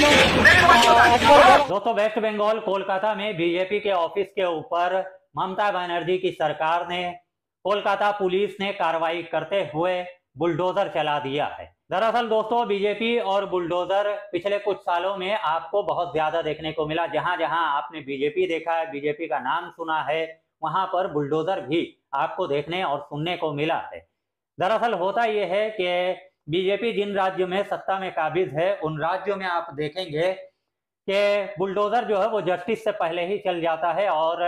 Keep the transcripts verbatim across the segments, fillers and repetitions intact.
दोस्तों, वेस्ट बंगाल कोलकाता में बीजेपी के ऑफिस के ऊपर ममता बनर्जी की सरकार ने, कोलकाता पुलिस ने कार्रवाई करते हुए बुलडोजर चला दिया है। दरअसल दोस्तों, बीजेपी और बुलडोजर पिछले कुछ सालों में आपको बहुत ज्यादा देखने को मिला। जहां जहां आपने बीजेपी देखा है, बीजेपी का नाम सुना है, वहां पर बुलडोजर भी आपको देखने और सुनने को मिला है। दरअसल होता यह है कि बीजेपी जिन राज्यों में सत्ता में काबिज है, उन राज्यों में आप देखेंगे कि बुलडोजर जो है वो जस्टिस से पहले ही चल जाता है और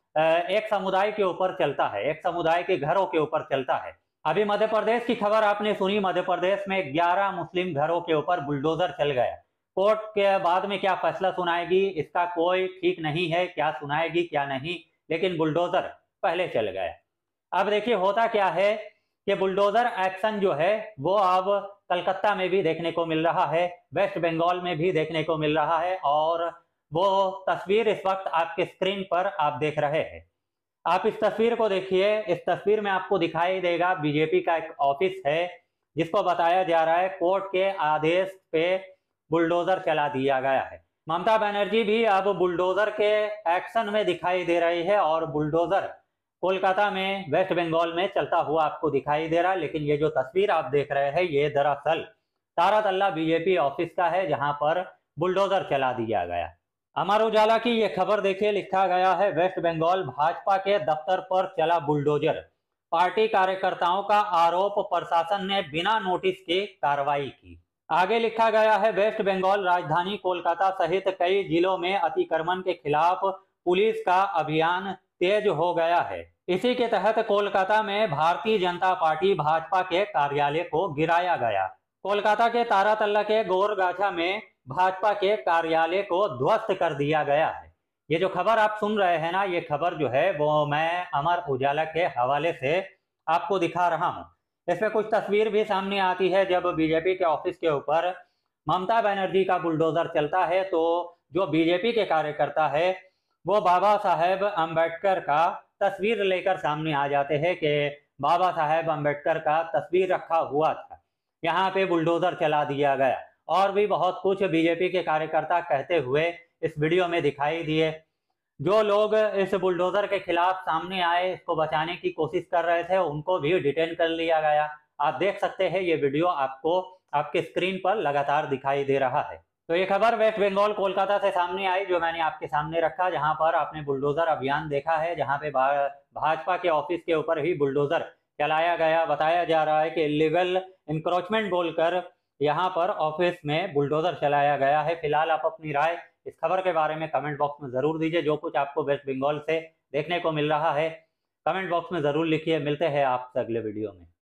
एक समुदाय के ऊपर चलता है, एक समुदाय के घरों के ऊपर चलता है। अभी मध्य प्रदेश की खबर आपने सुनी, मध्य प्रदेश में ग्यारह मुस्लिम घरों के ऊपर बुलडोजर चल गया। कोर्ट के बाद में क्या फैसला सुनाएगी इसका कोई ठीक नहीं है, क्या सुनाएगी क्या नहीं, लेकिन बुलडोजर पहले चल गया। अब देखिए होता क्या है कि बुलडोजर एक्शन जो है वो अब कलकत्ता में भी देखने को मिल रहा है, वेस्ट बंगाल में भी देखने को मिल रहा है, और वो तस्वीर इस वक्त आपके स्क्रीन पर आप देख रहे हैं। आप इस तस्वीर को देखिए। इस तस्वीर में आपको दिखाई देगा बीजेपी का एक ऑफिस है, जिसको बताया जा रहा है कोर्ट के आदेश पे बुलडोजर चला दिया गया है। ममता बनर्जी भी अब बुलडोजर के एक्शन में दिखाई दे रही है और बुलडोजर कोलकाता में, वेस्ट बंगाल में चलता हुआ आपको दिखाई दे रहा है। लेकिन ये जो तस्वीर आप देख रहे हैं, ये दरअसल तारातल्ला बीजेपी ऑफिस का है, जहां पर बुलडोजर चला दिया गया। अमर उजाला की ये खबर देखिए, लिखा गया है वेस्ट बंगाल भाजपा के दफ्तर पर चला बुलडोजर, पार्टी कार्यकर्ताओं का आरोप, प्रशासन ने बिना नोटिस के कार्रवाई की। आगे लिखा गया है वेस्ट बंगाल राजधानी कोलकाता सहित कई जिलों में अतिक्रमण के खिलाफ पुलिस का अभियान तेज हो गया है। इसी के तहत कोलकाता में भारतीय जनता पार्टी भाजपा के कार्यालय को गिराया गया। कोलकाता के तारातल्ला के गोरगाछा में भाजपा के कार्यालय को ध्वस्त कर दिया गया है। ये जो खबर आप सुन रहे हैं ना, ये खबर जो है वो मैं अमर उजाला के हवाले से आपको दिखा रहा हूँ। इसमें कुछ तस्वीर भी सामने आती है। जब बीजेपी के ऑफिस के ऊपर ममता बनर्जी का बुलडोजर चलता है तो जो बीजेपी के कार्यकर्ता है वो बाबा साहेब अम्बेडकर का तस्वीर लेकर सामने आ जाते हैं कि बाबा साहेब अम्बेडकर का तस्वीर रखा हुआ था, यहाँ पे बुलडोजर चला दिया गया, और भी बहुत कुछ बीजेपी के कार्यकर्ता कहते हुए इस वीडियो में दिखाई दिए। जो लोग इस बुलडोजर के खिलाफ सामने आए, इसको बचाने की कोशिश कर रहे थे, उनको भी डिटेन कर लिया गया। आप देख सकते हैं, ये वीडियो आपको आपके स्क्रीन पर लगातार दिखाई दे रहा है। तो ये खबर वेस्ट बंगाल कोलकाता से सामने आई, जो मैंने आपके सामने रखा, जहां पर आपने बुलडोजर अभियान देखा है, जहां पे भाजपा के ऑफिस के ऊपर ही बुलडोजर चलाया गया। बताया जा रहा है कि इलीगल इंक्रोचमेंट बोलकर यहाँ पर ऑफिस में बुलडोजर चलाया गया है। फिलहाल आप अपनी राय इस खबर के बारे में कमेंट बॉक्स में जरूर दीजिए। जो कुछ आपको वेस्ट बंगाल से देखने को मिल रहा है, कमेंट बॉक्स में जरूर लिखिए। मिलते हैं आपसे अगले वीडियो में।